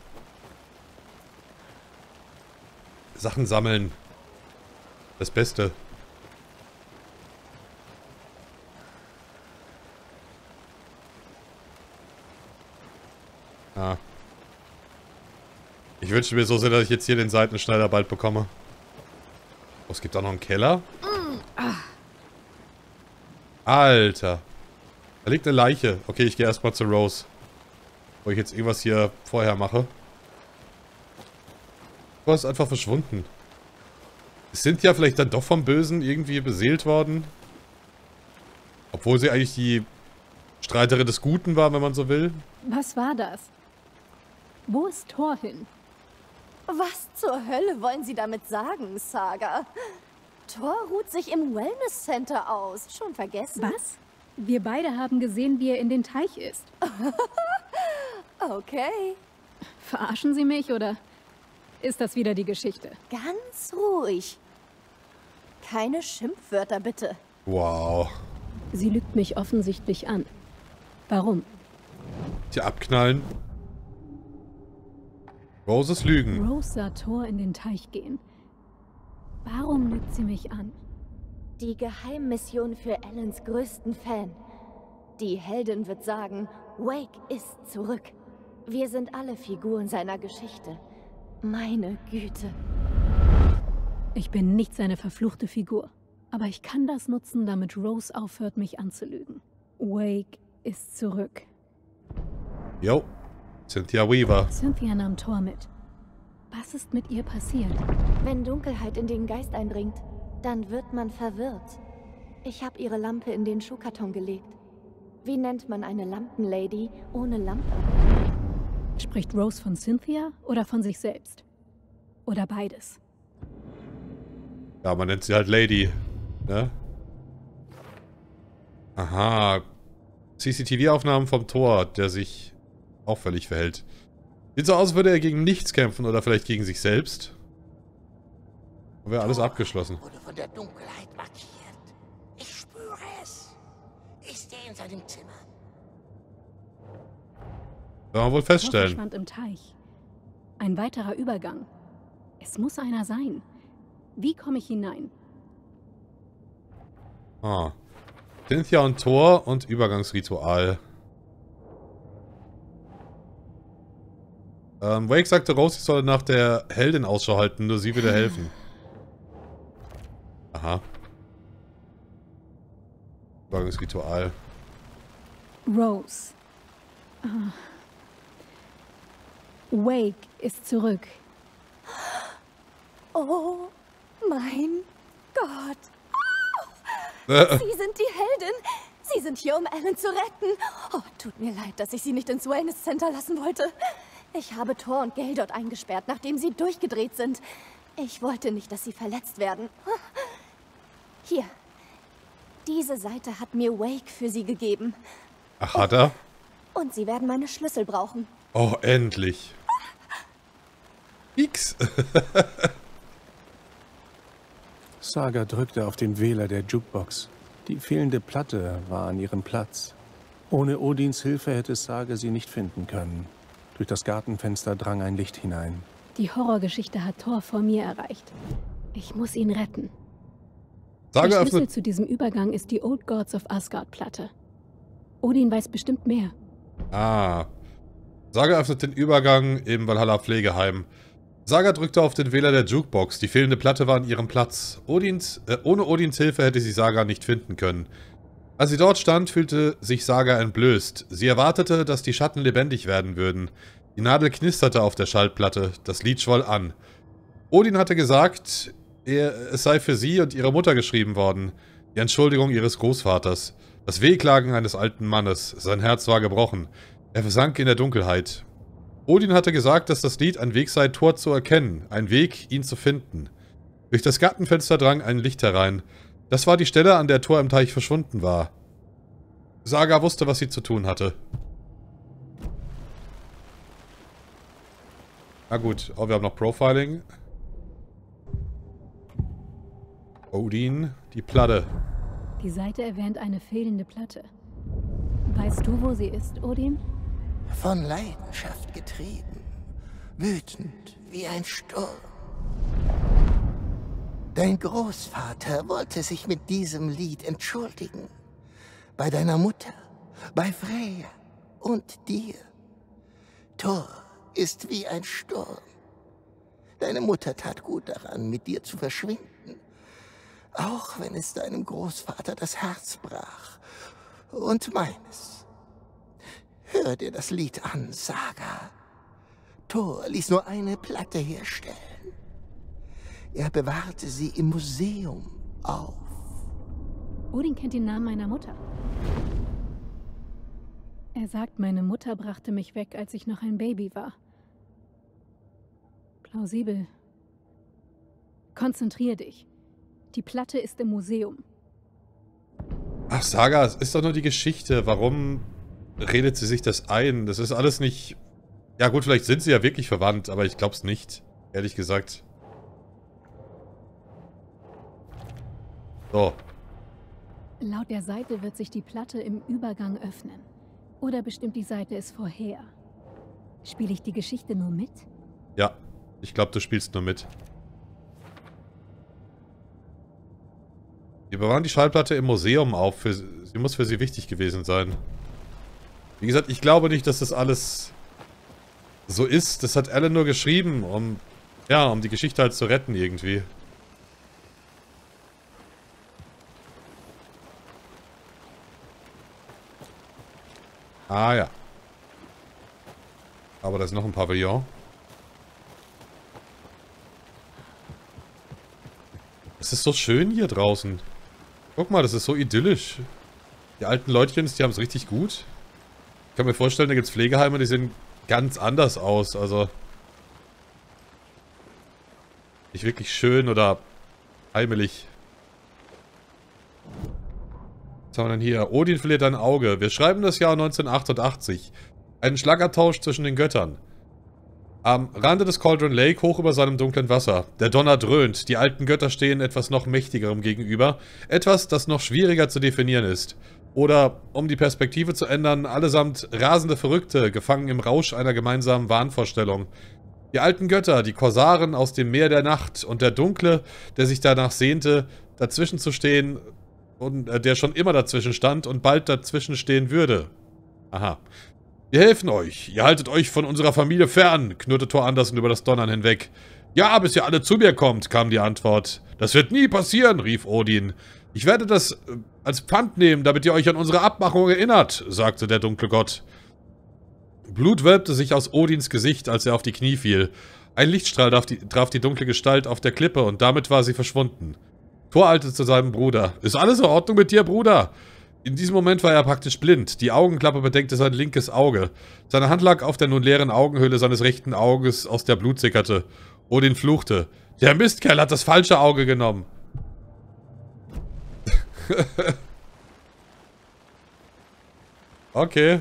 Sachen sammeln. Das Beste. Ah. Ich wünsche mir so sehr, dass ich jetzt hier den Seitenschneider bald bekomme. Oh, es gibt auch noch einen Keller. Alter. Da liegt eine Leiche. Okay, ich gehe erstmal zu Rose. Wo ich jetzt irgendwas hier vorher mache. Oh, ist einfach verschwunden. Sind ja vielleicht dann doch vom Bösen irgendwie beseelt worden. Obwohl sie eigentlich die Streiterin des Guten war, wenn man so will. Was war das? Wo ist Tor hin? Was zur Hölle wollen Sie damit sagen, Saga? Tor ruht sich im Wellness Center aus. Schon vergessen? Was? Wir beide haben gesehen, wie er in den Teich ist. Okay. Verarschen Sie mich oder ist das wieder die Geschichte? Ganz ruhig. Keine Schimpfwörter, bitte. Wow. Sie lügt mich offensichtlich an. Warum? Die abknallen. Roses Lügen. Rose sah Tor in den Teich gehen. Warum lügt sie mich an? Die Geheimmission für Allens größten Fan. Die Heldin wird sagen, Wake ist zurück. Wir sind alle Figuren seiner Geschichte. Meine Güte. Ich bin nicht seine verfluchte Figur. Aber ich kann das nutzen, damit Rose aufhört, mich anzulügen. Wake ist zurück. Jo. Cynthia Weaver. Cynthia nahm Tor mit. Was ist mit ihr passiert? Wenn Dunkelheit in den Geist eindringt, dann wird man verwirrt. Ich habe ihre Lampe in den Schuhkarton gelegt. Wie nennt man eine Lampenlady ohne Lampe? Spricht Rose von Cynthia oder von sich selbst? Oder beides? Ja, man nennt sie halt Lady. Ne? Aha. C C T V-Aufnahmen vom Tor, der sich auffällig verhält. Sieht so aus, als würde er gegen nichts kämpfen oder vielleicht gegen sich selbst. Wäre alles abgeschlossen. Wurde von der Dunkelheit markiert. Ich spüre es. Ist er in seinem Zimmer? Werden wir wohl Tor feststellen. verschwand im Teich. Ein weiterer Übergang. Es muss einer sein. Wie komme ich hinein? Ah. Cynthia und Tor und Übergangsritual. Ähm, Wake sagte Rose, ich solle nach der Heldin Ausschau halten, nur sie würde helfen. Aha. Übergangsritual. Rose. Ah. Wake ist zurück. Oh mein Gott. Äh, Sie sind die Heldin. Sie sind hier, um Alan zu retten. Oh, tut mir leid, dass ich Sie nicht ins Wellness Center lassen wollte. Ich habe Tor und Gale dort eingesperrt, nachdem sie durchgedreht sind. Ich wollte nicht, dass sie verletzt werden. Hier. Diese Seite hat mir Wake für sie gegeben. Ach, hat er? Und sie werden meine Schlüssel brauchen. Oh, endlich. X. Saga drückte auf den Wähler der Jukebox. Die fehlende Platte war an ihrem Platz. Ohne Odins Hilfe hätte Saga sie nicht finden können. Durch das Gartenfenster drang ein Licht hinein. Die Horrorgeschichte hat Tor vor mir erreicht. Ich muss ihn retten. Saga Der Schlüssel öffnet. zu diesem Übergang ist die Old Gods of Asgard Platte. Odin weiß bestimmt mehr. Ah. Saga öffnet den Übergang im Valhalla Pflegeheim. Saga drückte auf den Wähler der Jukebox. Die fehlende Platte war an ihrem Platz. Odins, äh, ohne Odins Hilfe hätte sie Saga nicht finden können. Als sie dort stand, fühlte sich Saga entblößt. Sie erwartete, dass die Schatten lebendig werden würden. Die Nadel knisterte auf der Schallplatte. Das Lied schwoll an. Odin hatte gesagt, er, es sei für sie und ihre Mutter geschrieben worden. Die Entschuldigung ihres Großvaters. Das Wehklagen eines alten Mannes. Sein Herz war gebrochen. Er versank in der Dunkelheit. Odin hatte gesagt, dass das Lied ein Weg sei, Thor zu erkennen. Ein Weg, ihn zu finden. Durch das Gartenfenster drang ein Licht herein. Das war die Stelle, an der Thor im Teich verschwunden war. Saga wusste, was sie zu tun hatte. Na gut, oh, wir haben noch Profiling. Odin, die Platte. Die Seite erwähnt eine fehlende Platte. Weißt du, wo sie ist, Odin? Von Leidenschaft getrieben, wütend wie ein Sturm. Dein Großvater wollte sich mit diesem Lied entschuldigen. Bei deiner Mutter, bei Freya und dir. Thor ist wie ein Sturm. Deine Mutter tat gut daran, mit dir zu verschwinden. Auch wenn es deinem Großvater das Herz brach. Und meines. Hör dir das Lied an, Saga. Thor ließ nur eine Platte herstellen. Er bewahrte sie im Museum auf. Odin kennt den Namen meiner Mutter. Er sagt, meine Mutter brachte mich weg, als ich noch ein Baby war. Plausibel. Konzentrier dich. Die Platte ist im Museum. Ach, Saga, es ist doch nur die Geschichte. Warum redet sie sich das ein? Das ist alles nicht... Ja gut, vielleicht sind sie ja wirklich verwandt, aber ich glaub's nicht. Ehrlich gesagt. So. Laut der Seite wird sich die Platte im Übergang öffnen. Oder bestimmt die Seite es vorher? Spiele ich die Geschichte nur mit? Ja, ich glaube, du spielst nur mit. Wir bewahren die Schallplatte im Museum auf. Für, sie muss für sie wichtig gewesen sein. Wie gesagt, ich glaube nicht, dass das alles so ist. Das hat Alan nur geschrieben, um, ja, um die Geschichte halt zu retten irgendwie. Ah ja. Aber da ist noch ein Pavillon. Es ist so schön hier draußen. Guck mal, das ist so idyllisch. Die alten Leutchens, die haben es richtig gut. Ich kann mir vorstellen, da gibt es Pflegeheime, die sehen ganz anders aus. Also nicht wirklich schön oder heimelig. Was haben wir denn hier? Odin verliert ein Auge. Wir schreiben das Jahr neunzehnhundertachtundachtzig. Einen Schlagabtausch zwischen den Göttern. Am Rande des Cauldron Lake, hoch über seinem dunklen Wasser. Der Donner dröhnt. Die alten Götter stehen etwas noch Mächtigerem gegenüber. Etwas, das noch schwieriger zu definieren ist. Oder, um die Perspektive zu ändern, allesamt rasende Verrückte, gefangen im Rausch einer gemeinsamen Wahnvorstellung. Die alten Götter, die Korsaren aus dem Meer der Nacht und der Dunkle, der sich danach sehnte, dazwischen zu stehen und äh, der schon immer dazwischen stand und bald dazwischen stehen würde. Aha. Wir helfen euch. Ihr haltet euch von unserer Familie fern, knurrte Thor Andersen über das Donnern hinweg. Ja, bis ihr alle zu mir kommt, kam die Antwort. Das wird nie passieren, rief Odin. Ich werde das äh, als Pfand nehmen, damit ihr euch an unsere Abmachung erinnert, sagte der dunkle Gott. Blut wölbte sich aus Odins Gesicht, als er auf die Knie fiel. Ein Lichtstrahl traf die, traf die dunkle Gestalt auf der Klippe und damit war sie verschwunden. Thor eilte zu seinem Bruder. Ist alles in Ordnung mit dir, Bruder? In diesem Moment war er praktisch blind. Die Augenklappe bedeckte sein linkes Auge. Seine Hand lag auf der nun leeren Augenhöhle seines rechten Auges, aus der Blut sickerte. Odin fluchte. Der Mistkerl hat das falsche Auge genommen. Okay.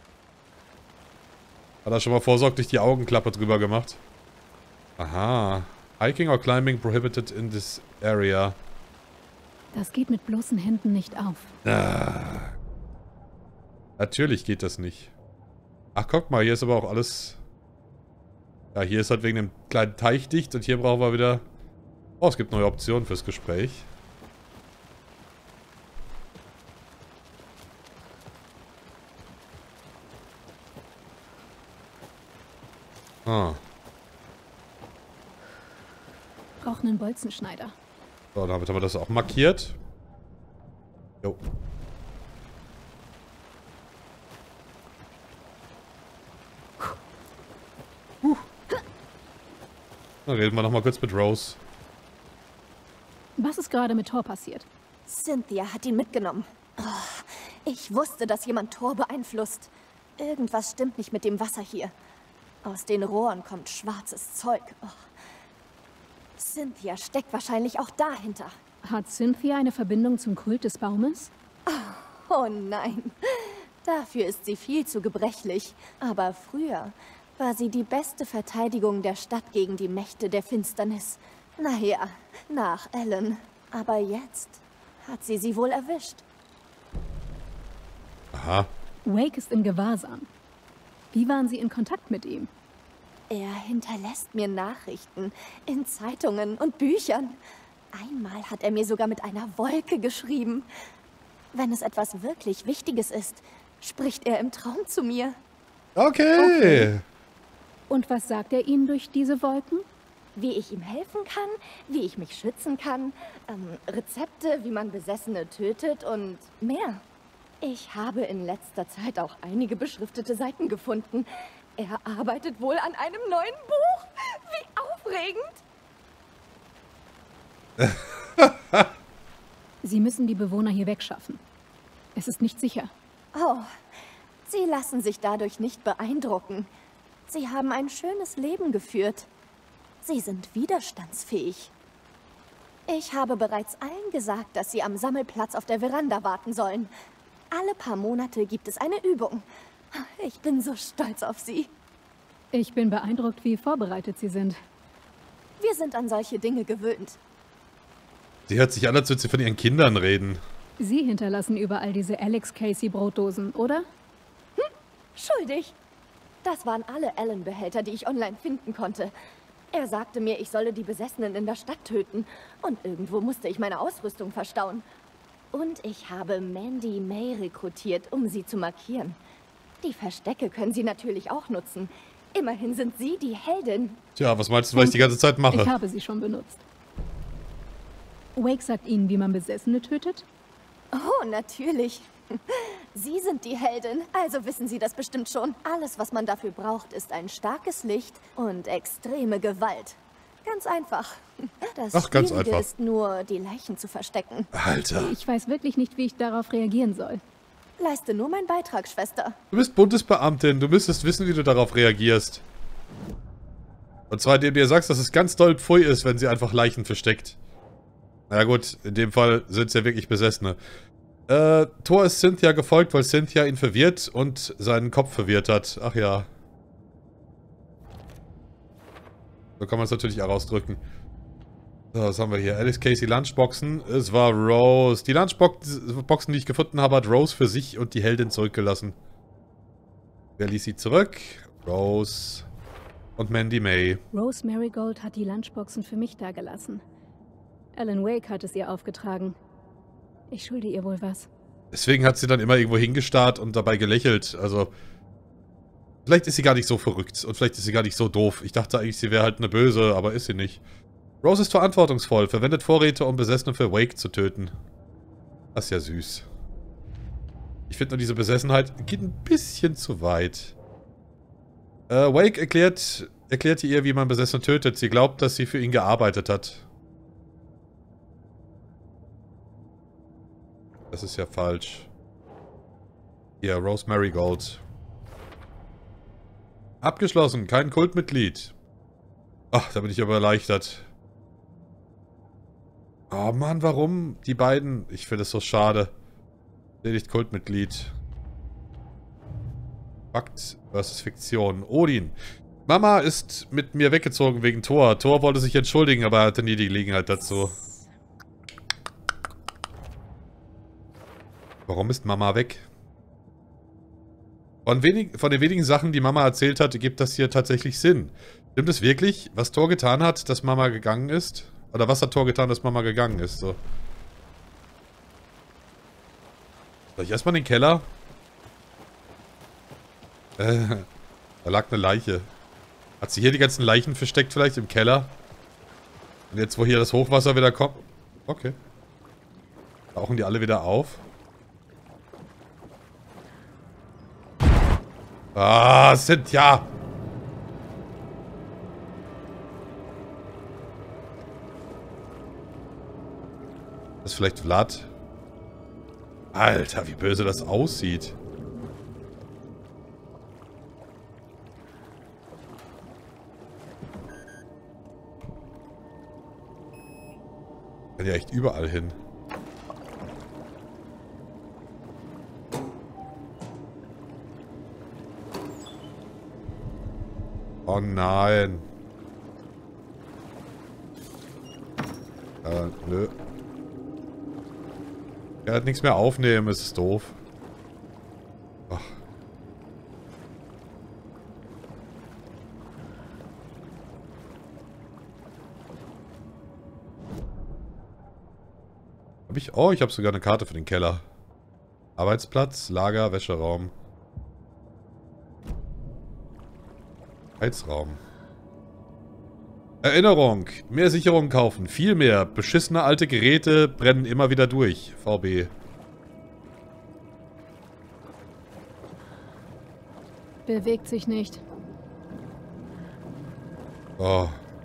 Hat er schon mal vorsorglich die Augenklappe drüber gemacht. Aha. Hiking or climbing prohibited in this area. Das geht mit bloßen Händen nicht auf. Ah. Natürlich geht das nicht. Ach, guck mal, hier ist aber auch alles... Ja, hier ist halt wegen dem kleinen Teich dicht und hier brauchen wir wieder... Oh, es gibt neue Optionen fürs Gespräch. Ah. Brauchen einen Bolzenschneider. So, damit haben wir das auch markiert. Jo. Huh. Dann reden wir noch mal kurz mit Rose. Was ist gerade mit Thor passiert? Cynthia hat ihn mitgenommen. Oh, ich wusste, dass jemand Thor beeinflusst. Irgendwas stimmt nicht mit dem Wasser hier. Aus den Rohren kommt schwarzes Zeug. Oh. Cynthia steckt wahrscheinlich auch dahinter. Hat Cynthia eine Verbindung zum Kult des Baumes? Oh nein, dafür ist sie viel zu gebrechlich. Aber früher war sie die beste Verteidigung der Stadt gegen die Mächte der Finsternis. Naja, nach Ellen. Aber jetzt hat sie sie wohl erwischt. Aha. Wake ist in Gewahrsam. Wie waren Sie in Kontakt mit ihm? Er hinterlässt mir Nachrichten in Zeitungen und Büchern. Einmal hat er mir sogar mit einer Wolke geschrieben. Wenn es etwas wirklich Wichtiges ist, spricht er im Traum zu mir. Okay. okay. Und was sagt er Ihnen durch diese Wolken? Wie ich ihm helfen kann, wie ich mich schützen kann, ähm, Rezepte, wie man Besessene tötet und mehr. Ich habe in letzter Zeit auch einige beschriftete Seiten gefunden. Er arbeitet wohl an einem neuen Buch. Wie aufregend! Sie müssen die Bewohner hier wegschaffen. Es ist nicht sicher. Oh, sie lassen sich dadurch nicht beeindrucken. Sie haben ein schönes Leben geführt. Sie sind widerstandsfähig. Ich habe bereits allen gesagt, dass sie am Sammelplatz auf der Veranda warten sollen. Alle paar Monate gibt es eine Übung. Ich bin so stolz auf sie. Ich bin beeindruckt, wie vorbereitet Sie sind. Wir sind an solche Dinge gewöhnt. Sie hört sich an, als würde sie von ihren Kindern reden. Sie hinterlassen überall diese Alex Casey Brotdosen, oder? Hm, schuldig. Das waren alle Allen-Behälter, die ich online finden konnte. Er sagte mir, ich solle die Besessenen in der Stadt töten. Und irgendwo musste ich meine Ausrüstung verstauen. Und ich habe Mandy May rekrutiert, um sie zu markieren. Die Verstecke können sie natürlich auch nutzen. Immerhin sind sie die Heldin. Tja, was meinst du, was ich die ganze Zeit mache? Ich habe sie schon benutzt. Wake sagt Ihnen, wie man Besessene tötet? Oh, natürlich. Sie sind die Heldin, also wissen Sie das bestimmt schon. Alles, was man dafür braucht, ist ein starkes Licht und extreme Gewalt. Ganz einfach. Das Ach, ganz Schwierige einfach. ist nur, die Leichen zu verstecken. Alter. Ich weiß wirklich nicht, wie ich darauf reagieren soll. Leiste nur meinen Beitrag, Schwester. Du bist Bundesbeamtin. Du müsstest wissen, wie du darauf reagierst. Und zwar, indem du dir sagst, dass es ganz doll pfui ist, wenn sie einfach Leichen versteckt. Na gut, in dem Fall sind es ja wirklich Besessene. Äh, Thor ist Cynthia gefolgt, weil Cynthia ihn verwirrt und seinen Kopf verwirrt hat. Ach ja. So kann man es natürlich auch ausdrücken. So, was haben wir hier? Alice Casey Lunchboxen. Es war Rose. Die Lunchboxen, die ich gefunden habe, hat Rose für sich und die Heldin zurückgelassen. Wer ließ sie zurück? Rose und Mandy May. Rose Marigold hat die Lunchboxen für mich dagelassen. Alan Wake hat es ihr aufgetragen. Ich schulde ihr wohl was. Deswegen hat sie dann immer irgendwo hingestarrt und dabei gelächelt. Also, vielleicht ist sie gar nicht so verrückt und vielleicht ist sie gar nicht so doof. Ich dachte eigentlich, sie wäre halt eine Böse, aber ist sie nicht. Rose ist verantwortungsvoll, verwendet Vorräte, um Besessene für Wake zu töten. Das ist ja süß. Ich finde nur, diese Besessenheit geht ein bisschen zu weit. Äh, Wake erklärt, erklärte ihr, wie man Besessene tötet. Sie glaubt, dass sie für ihn gearbeitet hat. Das ist ja falsch. Hier, Rose Marigold. Abgeschlossen, kein Kultmitglied. Ach, da bin ich aber erleichtert. Oh Mann, warum? Die beiden. Ich finde es so schade. Ledigt Kultmitglied. Fakt versus Fiktion. Odin. Mama ist mit mir weggezogen wegen Thor. Thor wollte sich entschuldigen, aber er hatte nie die Gelegenheit dazu. Warum ist Mama weg? Von, wenig, von den wenigen Sachen, die Mama erzählt hat, gibt das hier tatsächlich Sinn. Stimmt es wirklich, was Thor getan hat, dass Mama gegangen ist? Oder was hat Thor getan, dass Mama gegangen ist? So. Soll ich erstmal in den Keller? Äh, da lag eine Leiche. Hat sie hier die ganzen Leichen versteckt vielleicht im Keller? Und jetzt, wo hier das Hochwasser wieder kommt... Okay. Tauchen die alle wieder auf? Ah, sind ja... Das ist vielleicht Vlad. Alter, wie böse das aussieht. Kann ja echt überall hin. Oh nein. Äh, nö. Er hat nichts mehr aufnehmen, es ist doof. Ach. Hab ich... Oh, ich habe sogar eine Karte für den Keller. Arbeitsplatz, Lager, Wäscheraum. Heizraum. Erinnerung. Mehr Sicherung kaufen. Viel mehr. Beschissene alte Geräte brennen immer wieder durch. V B. Bewegt sich nicht. Oh.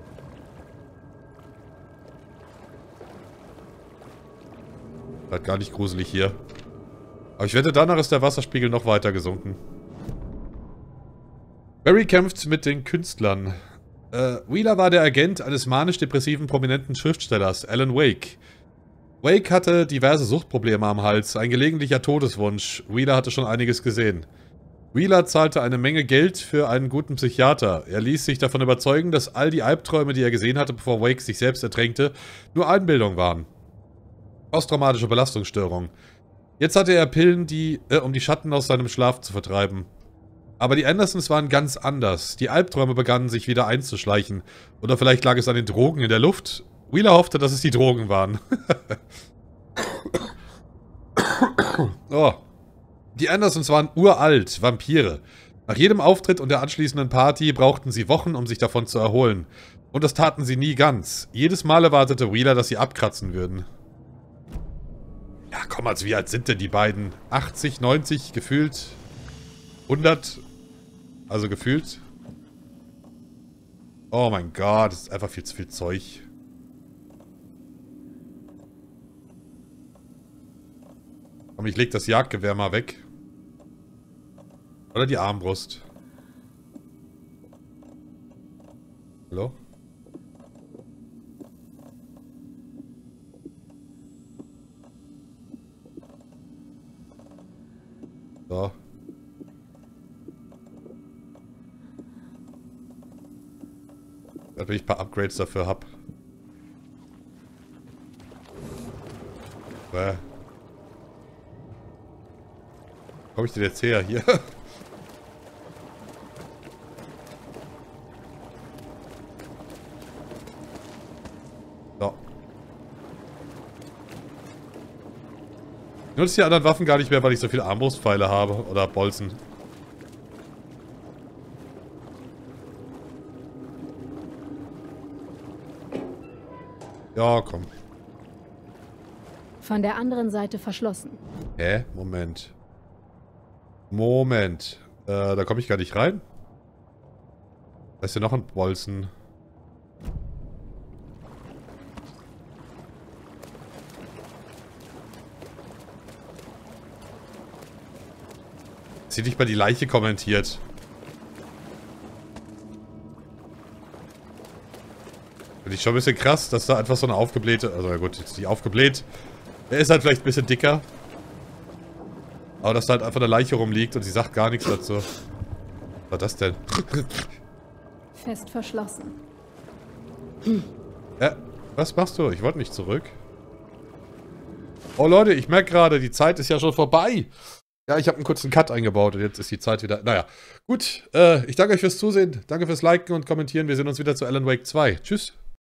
Halt gar nicht gruselig hier. Aber ich wette, danach ist der Wasserspiegel noch weiter gesunken. Barry kämpft mit den Künstlern. Äh, Wheeler war der Agent eines manisch-depressiven prominenten Schriftstellers, Alan Wake. Wake hatte diverse Suchtprobleme am Hals, ein gelegentlicher Todeswunsch. Wheeler hatte schon einiges gesehen. Wheeler zahlte eine Menge Geld für einen guten Psychiater. Er ließ sich davon überzeugen, dass all die Albträume, die er gesehen hatte, bevor Wake sich selbst ertränkte, nur Einbildung waren. Posttraumatische Belastungsstörung. Jetzt hatte er Pillen, die, äh, um die Schatten aus seinem Schlaf zu vertreiben. Aber die Andersons waren ganz anders. Die Albträume begannen sich wieder einzuschleichen. Oder vielleicht lag es an den Drogen in der Luft. Wheeler hoffte, dass es die Drogen waren. Oh. Die Andersons waren uralt, Vampire. Nach jedem Auftritt und der anschließenden Party brauchten sie Wochen, um sich davon zu erholen. Und das taten sie nie ganz. Jedes Mal erwartete Wheeler, dass sie abkratzen würden. Ja, komm, also wie alt sind denn die beiden? achtzig, neunzig, gefühlt... hundert? Also gefühlt. Oh mein Gott, das ist einfach viel zu viel Zeug. Komm, ich leg das Jagdgewehr mal weg. Oder die Armbrust. Hallo? So. Wenn ich ein paar Upgrades dafür hab. Äh. Wo komm ich denn jetzt her? Hier. So. Ich nutze die anderen Waffen gar nicht mehr, weil ich so viele Armbrustpfeile habe. Oder Bolzen. Ja, komm. Von der anderen Seite verschlossen. Hä? Moment. Moment. Äh, da komme ich gar nicht rein. Da ist ja noch ein Bolzen. Sie hat nicht mal die Leiche kommentiert. Finde ich schon ein bisschen krass, dass da einfach so eine aufgeblähte... Also ja gut, jetzt nicht aufgebläht. Er ist halt vielleicht ein bisschen dicker. Aber dass da halt einfach eine Leiche rumliegt und sie sagt gar nichts dazu. Was war das denn? Fest verschlossen. Ja, was machst du? Ich wollte nicht zurück. Oh Leute, ich merke gerade, die Zeit ist ja schon vorbei. Ja, ich habe einen kurzen Cut eingebaut und jetzt ist die Zeit wieder... Naja, gut. Äh, ich danke euch fürs Zusehen. Danke fürs Liken und Kommentieren. Wir sehen uns wieder zu Alan Wake zwei. Tschüss.